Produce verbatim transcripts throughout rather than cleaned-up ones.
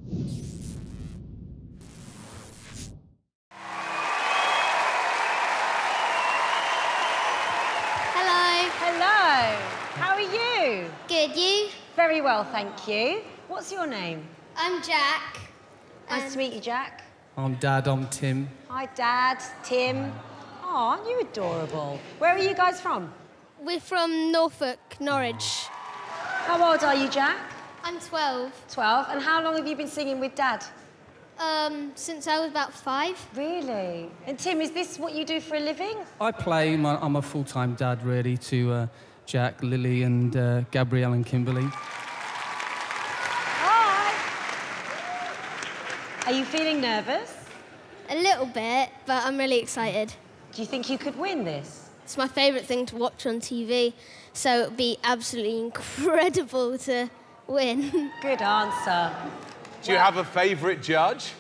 Hello. Hello. How are you? Good, you? Very well, thank you. What's your name? I'm Jack. Nice and to meet you, Jack. I'm Dad, I'm Tim. Hi, Dad, Tim. Oh, aren't you adorable? Where are you guys from? We're from Norfolk, Norwich. How old are you, Jack? I'm twelve. twelve. And how long have you been singing with Dad? Um, since I was about five. Really? And Tim, is this what you do for a living? I play, my, I'm a full-time dad, really, to uh, Jack, Lily and uh, Gabrielle and Kimberly. Hi. Are you feeling nervous? A little bit, but I'm really excited. Do you think you could win this? It's my favourite thing to watch on T V, so it'd be absolutely incredible to win. Good answer. Do you have a favourite judge?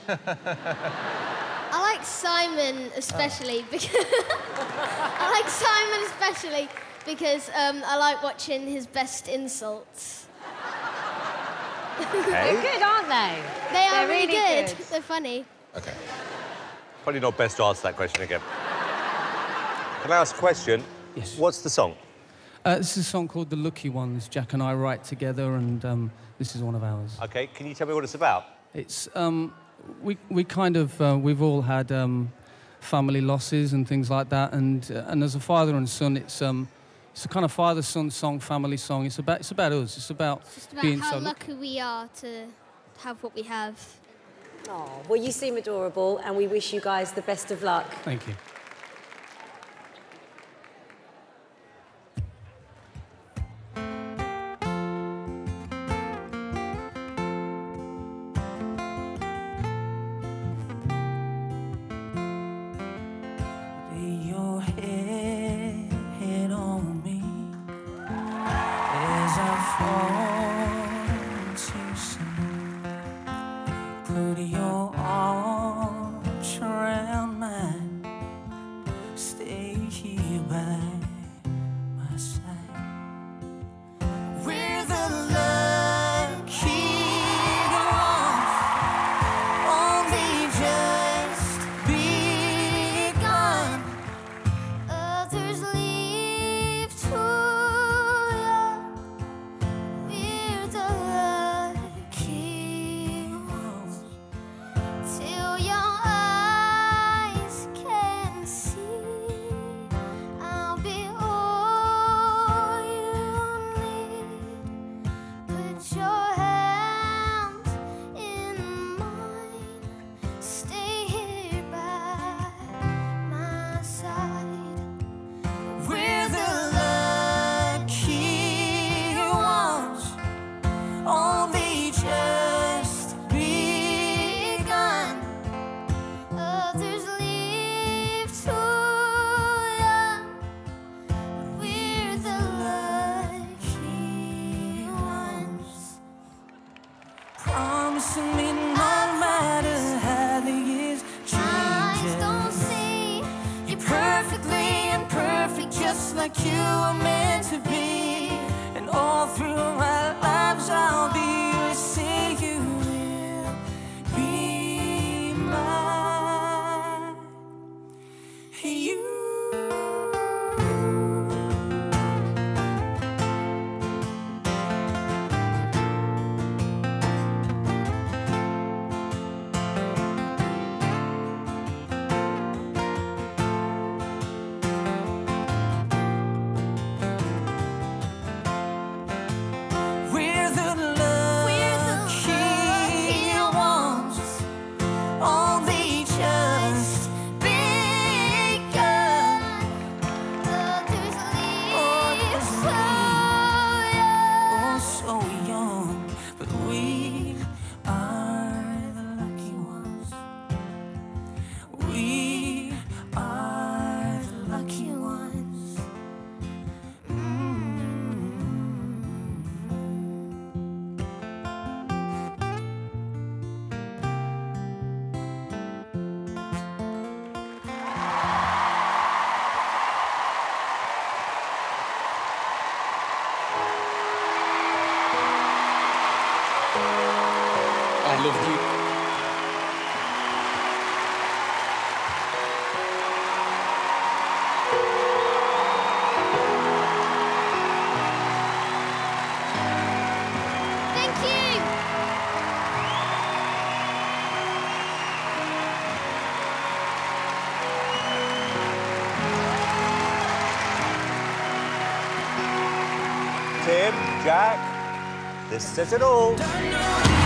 I like Simon especially because I like Simon especially because um, I like watching his best insults. They're good, aren't they? They are They're really, really good. good. They're funny. OK. Probably not best to answer that question again. Can I ask a question? Yes. What's the song? Uh, this is a song called The Lucky Ones. Jack and I write together, and um, this is one of ours. OK, can you tell me what it's about? It's, um, we, we kind of, uh, we've all had um, family losses and things like that, and, uh, and as a father and son, it's, um, it's a kind of father-son song, family song. It's about, it's about us. It's about, It's just about being how so lucky we are to have what we have. Oh, well, you seem adorable, and we wish you guys the best of luck. Thank you. Your head, head on me as I fall to sleep. Put your arms around mine. Stay here by my side. We're the lucky ones, only just begun. Others leave too young. We're the lucky ones. Till your eyes can see, I'll be all you need. Put your hand in mine. Stay here by my side. We're the lucky ones, only just begun. Others leave too young. We're the lucky ones. Promising me no matter how the years Eyes don't change. see. You're perfectly imperfect, just like you were meant to be. And all through our lives, I'll be here to say you will be mine. You. loved you. Thank you. Tim, Jack, this says it all.